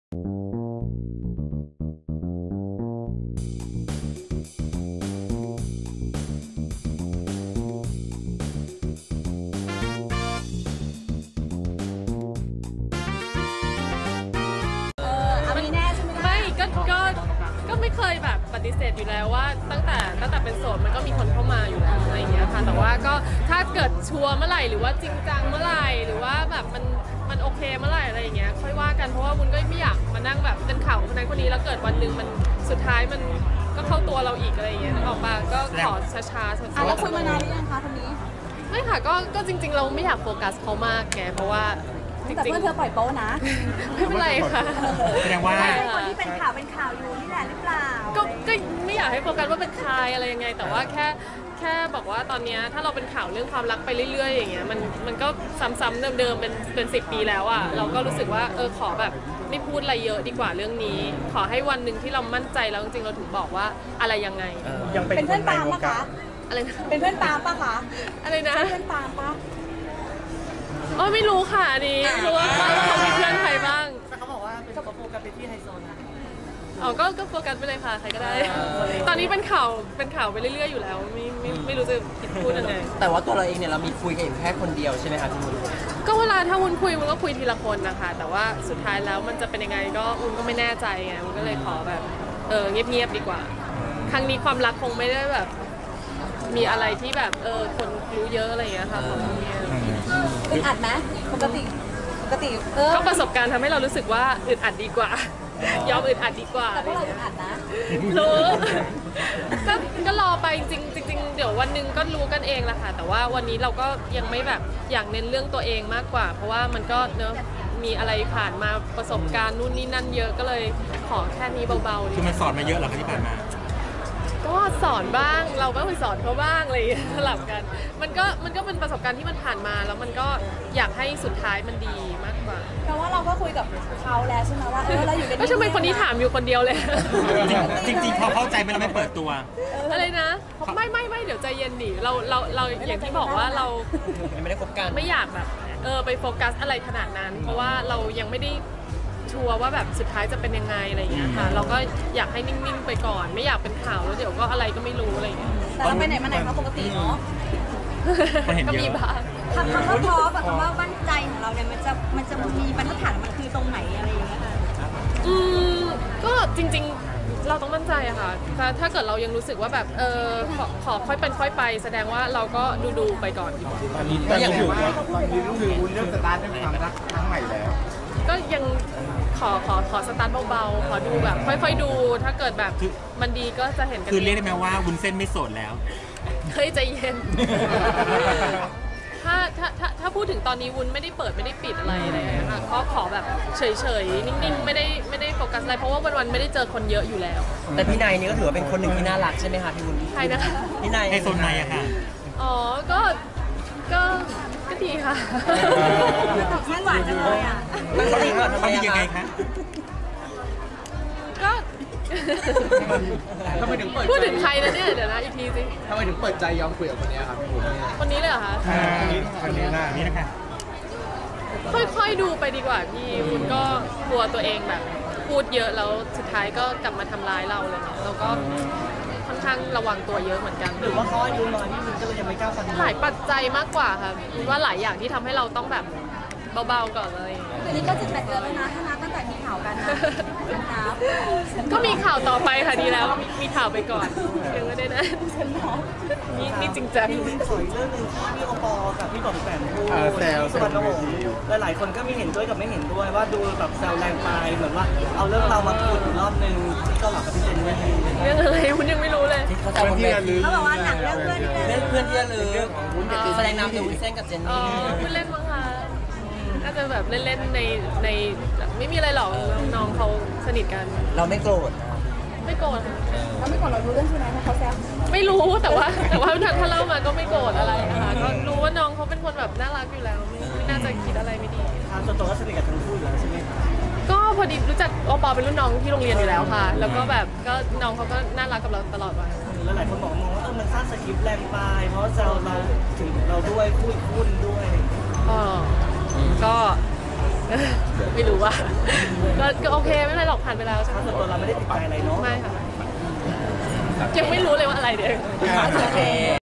ก็ไม่เคยแบบปฏิเสธอยู่แล้วว่าตั้งแต่เป็นโสดมันก็มีคนเข้ามาอยู่แล้วอะไรอย่างเงี้ยค่ะแต่ว่าก็ถ้าเกิดชัวร์เมื่อไหร่หรือว่าจริงจังเมื่อไหร่หรือว่าแบบมันโอเคเมื่อไหร่อะไรอย่างเงี้ยค่อยว่ากันเพราะว่าวุ้นก็ไม่อยากมานั่งแบบเป็นข่าวคนนั้นคนนี้แล้วเกิดวันหนึ่งมันสุดท้ายมันก็เข้าตัวเราอีกอะไรอย่างเงี้ยนึกออกปะก็ขอช้าๆแล้วคุยมานานหรือยังคะคนนี้ไม่ค่ะก็จริงๆเราไม่อยากโฟกัสเขามากแกเพราะว่าแต่เพื่อนเธอปล่อยโป๊นะไม่เป็นไรค่ะแสดงว่าคนที่เป็นข่าวอยู่นี่แหละหรือเปล่าก็ไม่อยากให้โฟกัสว่าเป็นใครอะไรยังไงแต่ว่าแค่บอกว่าตอนนี้ถ้าเราเป็นข่าวเรื่องความรักไปเรื่อยๆอย่างเงี้ยมันก็ซ้ำๆเดิมๆเป็น10 ปีแล้วอ่ะเราก็รู้สึกว่าขอแบบไม่พูดอะไรเยอะดีกว่าเรื่องนี้ขอให้วันหนึ่งที่เรามั่นใจแล้วจริงๆเราถึงบอกว่าอะไรยังไงยังเป็นเพื่อนปามปะคะอะไรนะเป็นเพื่อนปามปะคะอะไรนะเพื่อนปามปะไม่รู้ค่ะอันนี้ไม่รู้ว่าเขามีเพื่อนใครบ้างเขาบอกว่าเป็นโฟกัสไปที่ไฮโซนะก็โฟกัสไปเลยค่ะใครก็ได้ตอนนี้เป็นข่าวไปเรื่อยๆอยู่แล้วไม่รู้จะพูดยังไงแต่ว่าตัวเราเองเนี่ยเรามีคุยกันอยู่แค่คนเดียวใช่ไหมคะพี่วุ้นก็เวลาถ้าวุ้นคุยวุ้นก็คุยทีละคนนะคะแต่ว่าสุดท้ายแล้วมันจะเป็นยังไงก็วุ้นก็ไม่แน่ใจไงวุ้นก็เลยขอแบบเงียบๆดีกว่าครั้งนี้ความรักคงไม่ได้แบบมีอะไรที่แบบคนรู้เยอะอะไรอย่างเงี้ยค่ะของนี้อึดอัดไหมปกติก็ประสบการณ์ทำให้เรารู้สึกว่าอึดอัดดีกว่ายอมอึดอัดดีกว่าแต่พวกเราอึดอัดนะรู้ก็รอไปจริงเดี๋ยววันหนึ่งก็รู้กันเองแหละค่ะแต่ว่าวันนี้เราก็ยังไม่แบบอยากเน้นเรื่องตัวเองมากกว่าเพราะว่ามันก็เนอะมีอะไรผ่านมาประสบการณ์นู่นนี่นั่นเยอะก็เลยขอแค่นี้เบาๆคือมันสอนมาเยอะเหรอที่ผ่านมาก็สอนบ้างเราก็ไปสอนเขาบ้างอะไรสลับกันมันก็เป็นประสบการณ์ที่มันผ่านมาแล้วมันก็อยากให้สุดท้ายมันดีมากกว่าเพราะว่าเราก็คุยกับเขาแล้วใช่ไหมว่าเราอยู่กันก็ทำไมคนนี้ถามอยู่คนเดียวเลยจริงพอเข้าใจไหมเราไม่เปิดตัวอะไรนะไม่เดี๋ยวใจเย็นดิเราอย่างที่บอกว่าเราไม่ได้คบกันไม่อยากแบบไปโฟกัสอะไรขนาดนั้นเพราะว่าเรายังไม่ได้ชัวร์ว่าแบบสุดท้ายจะเป็นยังไงอะไรอย่างเงี้ยค่ะเราก็อยากให้นิ่งๆไปก่อนไม่อยากเป็นข่าวแล้วเดี๋ยวก็อะไรก็ไม่รู้อะไรอย่างเงี้ยแต่เราไปไหนมาไหนเขาปกติเนาะก็มีบ้างคำว่าท้อแบบคำว่ามั่นใจของเราเนี่ยมันจะมีบรรทัดฐานมันคือตรงไหนอะไรอย่างเงี้ยค่ะก็จริงๆเราต้องมั่นใจอะค่ะถ้าเกิดเรายังรู้สึกว่าแบบขอค่อยเป็นค่อยไปแสดงว่าเราก็ดูไปก่อนตอนนี้ถือว่าตอนนี้ก็คือวุ้นเริ่มสตาร์ทด้วยความรักครั้งใหม่แล้วก็ยังขอสตาร์ทเบาๆขอดูแบบค่อยๆดูถ้าเกิดแบบมันดีก็จะเห็นกันคือเรียกได้ไหมว่าวุ้นเส้นไม่โสดแล้วเฮ้ยใจเย็นถ้าพูดถึงตอนนี้วุ้นไม่ได้เปิดไม่ได้ปิดอะไรเลยค่ะก็ขอแบบเฉยๆนิ่งๆไม่ได้โฟกัสอะไรเพราะว่าวันๆไม่ได้เจอคนเยอะอยู่แล้วแต่พี่นายนี่ก็ถือว่าเป็นคนหนึ่งที่น่ารักใช่ไหมคะพี่วุ้นใครนะคะพี่นายให้โซนไหนอะค่ะก็ดีค่ะไม่หวานจังเลยอ่ะเขาดียังไงคะก็ทำไมถึงพูดถึงใครนะเนี่ยเดี๋ยวนะอีกทีสิทำไมถึงเปิดใจยอมคุยกับคนนี้ครับพี่วุ้นคนนี้เลยเหรอคะคนนี้นะคะค่อยๆดูไปดีกว่าพี่วุ้นก็กลัวตัวเองแบบพูดเยอะแล้วสุดท้ายก็กลับมาทำร้ายเราอะไรเงี้ยเราก็ค่อนข้างระวังตัวเยอะเหมือนกันหรือว่าเขาอายุน้อยนี่มันก็เลยยังไม่กล้าฟังหลายปัจจัยมากกว่าค่ะว่าหลายอย่างที่ทำให้เราต้องแบบเบาๆก่อนเลยเดี๋ยวนี้ก็18 เดือนแล้วนะถ้านับตั้งแต่มีข่าวกันนะก็มีข่าวต่อไปค่ะดีแล้วมีข่าวไปก่อนยังไม่ได้นะนี่จริงจังขออีกเรื่องนึงที่พี่โอปอกับพี่บอมแปมพูดสุวรรณวงศ์หลายคนก็มีเห็นด้วยกับไม่เห็นด้วยว่าดูแบบแซวแรงไปเหมือนว่าเอาเรื่องเรามาพูดอีกรอบนึงที่เกาหลีกับพี่เจนนี่เรื่องอะไรคุณยังไม่รู้เลยเขาบอกว่าหนังเรื่องเพื่อนที่จะลืมแสดงนำโดยวุ้นเส้นกับเจนนี่คุณเล่นมั้งคะน่าจะแบบเล่นๆในไม่มีอะไรหรอกน้องเขาสนิทกันเราไม่โกรธไม่โกรธเราไม่โกรธเรารู้เรื่องใช่ไหมนะเขาแซวไม่รู้แต่ว่าถ้าเล่ามาก็ไม่โกรธอะไรนะคะก็รู้ว่าน้องเขาเป็นคนแบบน่ารักอยู่แล้วไม่น่าจะคิดอะไรไม่ดีส่วนตัวก็สนิทกับทั้งคู่อยู่แล้วใช่ไหมคะก็พอดีรู้จักโอปอเป็นรุ่นน้องที่โรงเรียนอยู่แล้วค่ะแล้วก็แบบก็น้องเขาก็น่ารักกับเราตลอดวันแล้วหลายคนบอกมองว่ามันสร้างสคริปต์แรงไปเพราะเราถึงเราด้วยพูดด้วยก็ไม่รู้ว่าก็โอเคไม่เป็นไรหรอกผ่านไปแล้วใช่ไหมส่วนตัวเราไม่ได้ติดใจอะไรเนาะไม่ค่ะยังไม่รู้เลยว่าอะไรเดี๋ยวโอเค